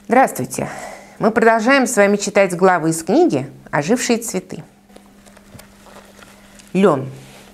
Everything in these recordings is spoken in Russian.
Здравствуйте! Мы продолжаем с вами читать главы из книги «Ожившие цветы». Лен.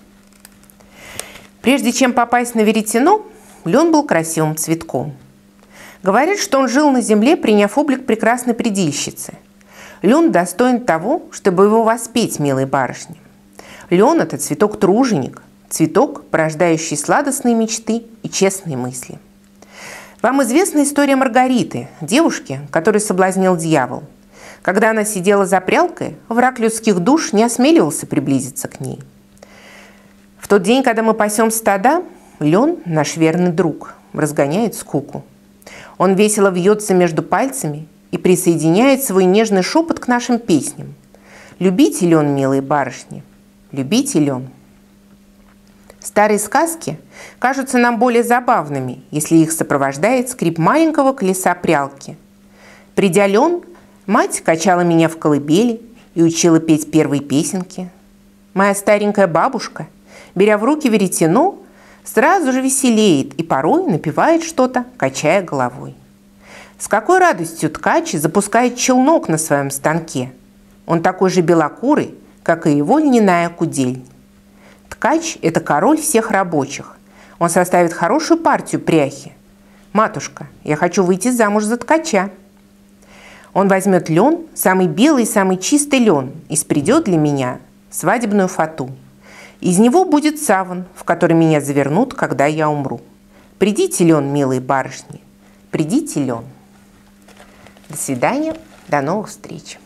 Прежде чем попасть на веретено, лен был красивым цветком. Говорят, что он жил на земле, приняв облик прекрасной предильщицы. Лен достоин того, чтобы его воспеть, милые барышни. Лен – это цветок-труженик, цветок, порождающий сладостные мечты и честные мысли. Вам известна история Маргариты, девушки, которую соблазнил дьявол. Когда она сидела за прялкой, враг людских душ не осмеливался приблизиться к ней. В тот день, когда мы пасем стада, лен, наш верный друг, разгоняет скуку. Он весело вьется между пальцами и присоединяет свой нежный шепот к нашим песням. Любите лен, милые барышни, любите лен. Старые сказки кажутся нам более забавными, если их сопровождает скрип маленького колеса прялки. Придя лен, мать качала меня в колыбели и учила петь первые песенки. Моя старенькая бабушка, беря в руки веретено, сразу же веселеет и порой напевает что-то, качая головой. С какой радостью ткач запускает челнок на своем станке. Он такой же белокурый, как и его льняная кудель. Ткач – это король всех рабочих. Он составит хорошую партию пряхи. «Матушка, я хочу выйти замуж за ткача». Он возьмет лен, самый белый, самый чистый лен, и спредет для меня свадебную фату. Из него будет саван, в который меня завернут, когда я умру. Придите, лен, милые барышни, придите, лен. До свидания, до новых встреч.